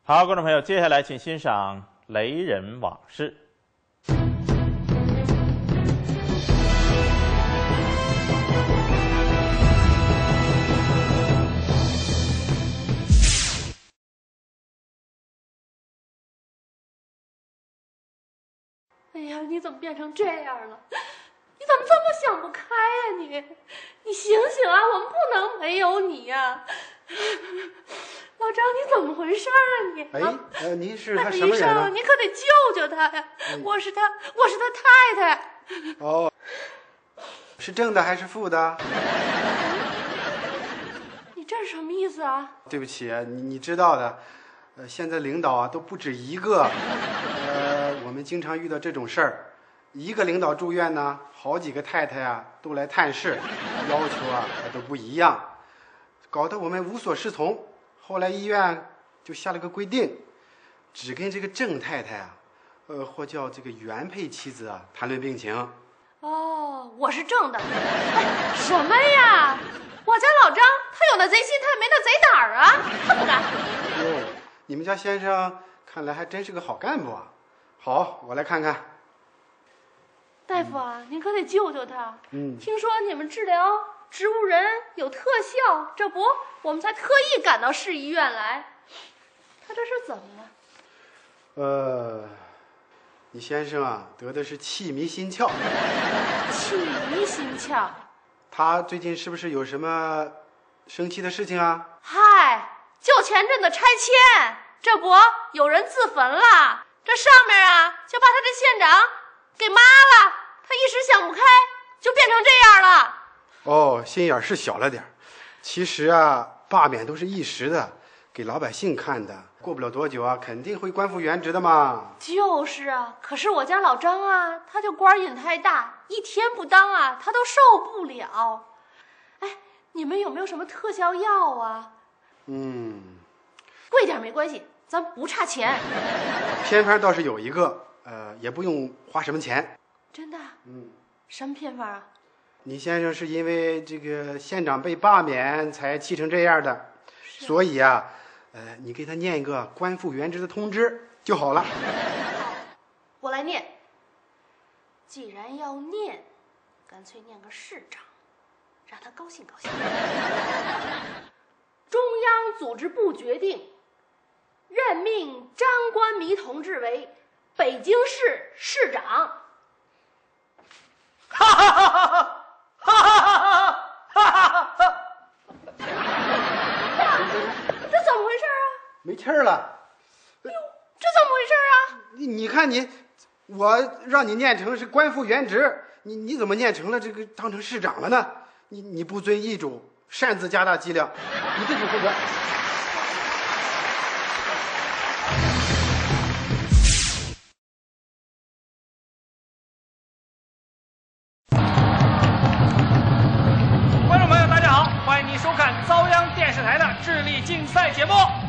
好，观众朋友，接下来请欣赏《雷人往事》。 哎呀，你怎么变成这样了？你怎么这么想不开呀？你醒醒啊！我们不能没有你呀！老张，你怎么回事啊你？ 您是他什么人啊？ 医生，你可得救救他呀！我是他太太。 哦，是正的还是负的？ 你这是什么意思啊？ 对不起，你知道的，现在领导啊都不止一个，我们经常遇到这种事儿，一个领导住院呢，好几个太太啊都来探视，要求啊还都不一样，搞得我们无所适从。后来医院就下了个规定，只跟这个郑太太啊，或叫这个原配妻子啊谈论病情。 哦，我是正的。哎，什么呀？我家老张他有那贼心，他也没那贼胆儿啊，他不敢。 哟，你们家先生看来还真是个好干部啊。好，我来看看。 大夫啊，您可得救救他。 听说你们治疗植物人有特效，这不，我们才特意赶到市医院来。他这是怎么了？ 你先生啊得的是气迷心窍。 气迷心窍。 他最近是不是有什么生气的事情啊？ 嗨，就前阵子拆迁，这不有人自焚了，这上面啊就把他这县长给骂了，他一时想不开，就变成这样了。 哦，心眼是小了点。其实啊，罢免都是一时的，给老百姓看的，过不了多久啊，肯定会官复原职的嘛。 就是啊，可是我家老张啊，他就官瘾太大，一天不当啊，他都受不了。哎，你们有没有什么特效药啊？贵点没关系，咱不差钱。 偏方倒是有一个，也不用花什么钱。 真的？什么偏方啊？ 你先生是因为这个县长被罢免才气成这样的，所以啊，你给他念一个官复原职的通知就好了。 我来念。既然要念，干脆念个市长，让他高兴高兴。中央组织部决定，任命张关迷同志为北京市市长。 哈哈哈哈！哈哈哈哈哈！ 这怎么回事啊？ 没气儿了。 哟，这怎么回事啊？ 你看你，我让你念成是官复原职，你怎么念成了这个当成市长了呢？你不遵医嘱，擅自加大剂量，你自己负责。 收看遭央电视台的智力竞赛节目。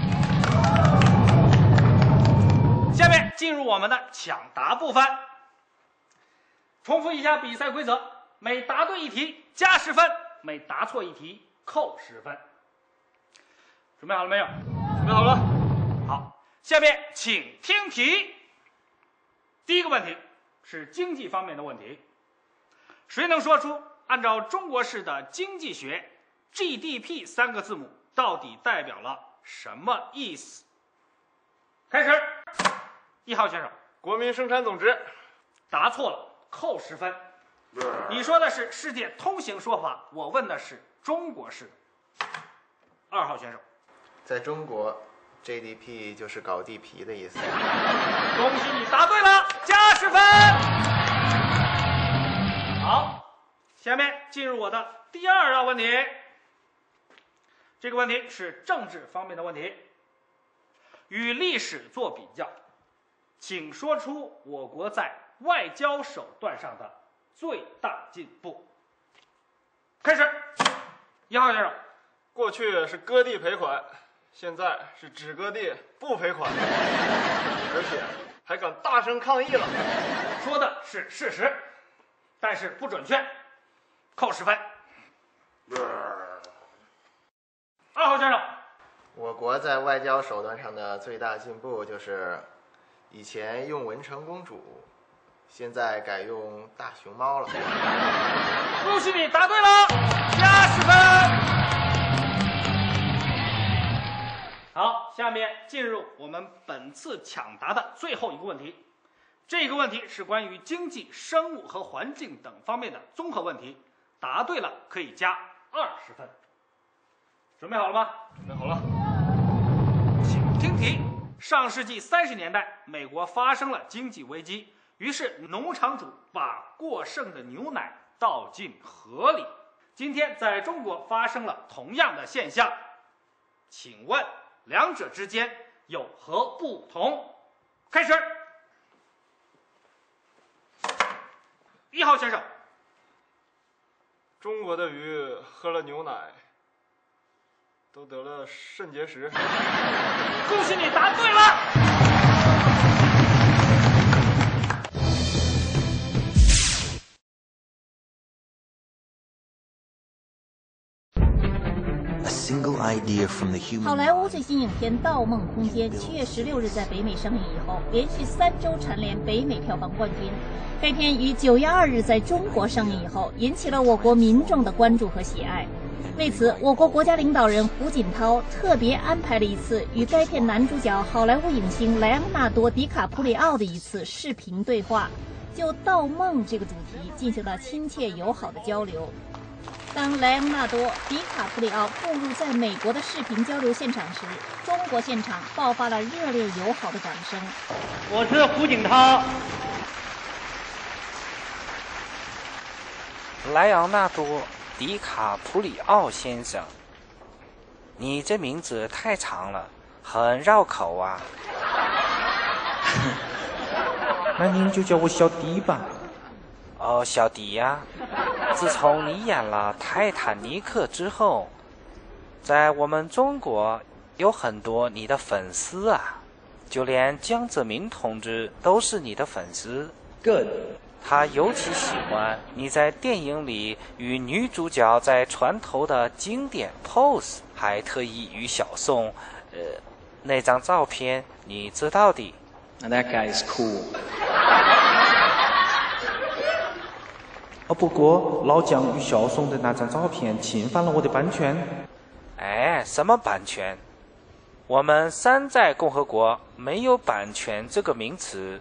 下面进入我们的抢答部分。重复一下比赛规则：每答对一题加10分，每答错一题扣10分。准备好了没有？准备好了。好，下面请听题。第一个问题是经济方面的问题，谁能说出按照中国式的经济学GDP 3个字母到底代表了什么意思？开始，1号选手， 国民生产总值。 答错了，扣10分。你说的是世界通行说法，我问的是中国式的。2号选手， 在中国 GDP 就是搞地皮的意思。 恭喜你答对了，加10分。好，下面进入我的第2道问题。这个问题是政治方面的问题，与历史做比较，请说出我国在外交手段上的最大进步。开始，1号选手， 过去是割地赔款，现在是只割地不赔款，而且还敢大声抗议了。 说的是事实，但是不准确，扣10分。2号选手， 我国在外交手段上的最大进步就是，以前用文成公主，现在改用大熊猫了。 恭喜你答对了，加10分。好，下面进入我们本次抢答的最后一个问题。这个问题是关于经济、生物和环境等方面的综合问题，答对了可以加20分。准备好了吗？ 准备好了。 请听题：上世纪30年代，美国发生了经济危机，于是农场主把过剩的牛奶倒进河里。今天在中国发生了同样的现象，请问两者之间有何不同？开始。1号选手。 中国的鱼喝了牛奶都得了肾结石。 恭喜你答对了。 好莱坞最新影片《盗梦空间》7月16日在北美上映以后，连续3周蝉联北美票房冠军。该片于9月2日在中国上映以后，引起了我国民众的关注和喜爱。为此，我国国家领导人胡锦涛特别安排了一次与该片男主角好莱坞影星莱昂纳多·迪卡普里奥的一次视频对话，就盗梦这个主题进行了亲切友好的交流。当莱昂纳多·迪卡普里奥步入在美国的视频交流现场时，中国现场爆发了热烈友好的掌声。 我是胡锦涛。 莱昂纳多·迪卡普里奥先生，你这名字太长了，很绕口啊。 那您就叫我小迪吧。 哦，小迪呀，自从你演了《泰坦尼克》之后，在我们中国有很多你的粉丝啊，就连江泽民同志都是你的粉丝。 Good。 他尤其喜欢你在电影里与女主角在船头的经典 pose， 还特意与小宋，那张照片你知道的。 That guy is cool。不过老蒋与小宋的那张照片侵犯了我的版权。 哎，什么版权？我们山寨共和国没有版权这个名词。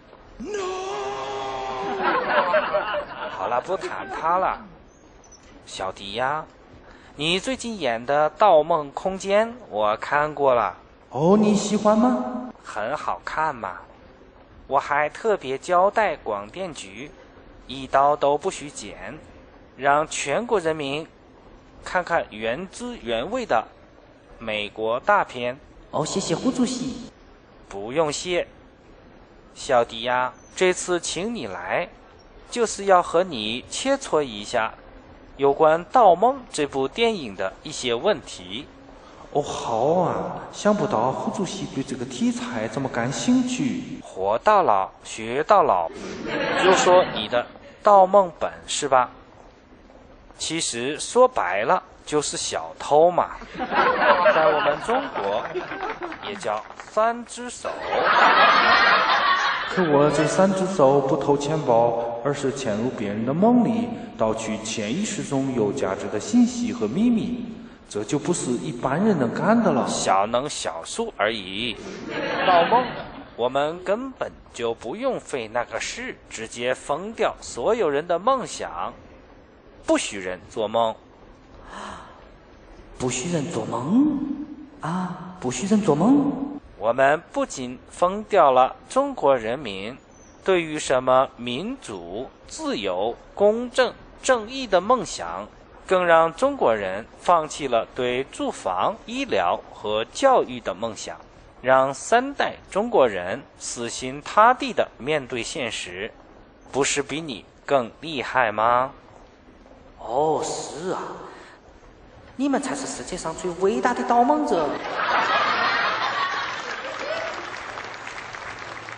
好了，不谈他了。小迪呀，你最近演的《盗梦空间》我看过了。 哦，你喜欢吗？ 很好看嘛。我还特别交代广电局，一刀都不许剪，让全国人民看看原汁原味的美国大片。 哦，谢谢胡主席。 不用谢。小迪呀，这次请你来就是要和你切磋一下有关《盗梦》这部电影的一些问题。 哦，好啊，想不到胡主席对这个题材这么感兴趣。 活到老学到老，就说你的盗梦本事吧。其实说白了就是小偷嘛，在我们中国也叫3只手。 可我这3只手不偷钱包，而是潜入别人的梦里，盗取潜意识中有价值的信息和秘密，这就不是一般人能干的了。 小能小术而已。盗梦我们根本就不用费那个事，直接封掉所有人的梦想，不许人做梦。 不许人做梦啊！不许人做梦。 我们不仅封掉了中国人民对于什么民主、自由、公正、正义的梦想，更让中国人放弃了对住房、医疗和教育的梦想，让3代中国人死心塌地地面对现实，不是比你更厉害吗？ 哦，是啊，你们才是世界上最伟大的盗梦者。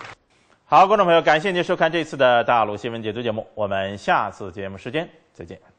好，观众朋友，感谢您收看这次的大陆新闻解读节目，我们下次节目时间再见。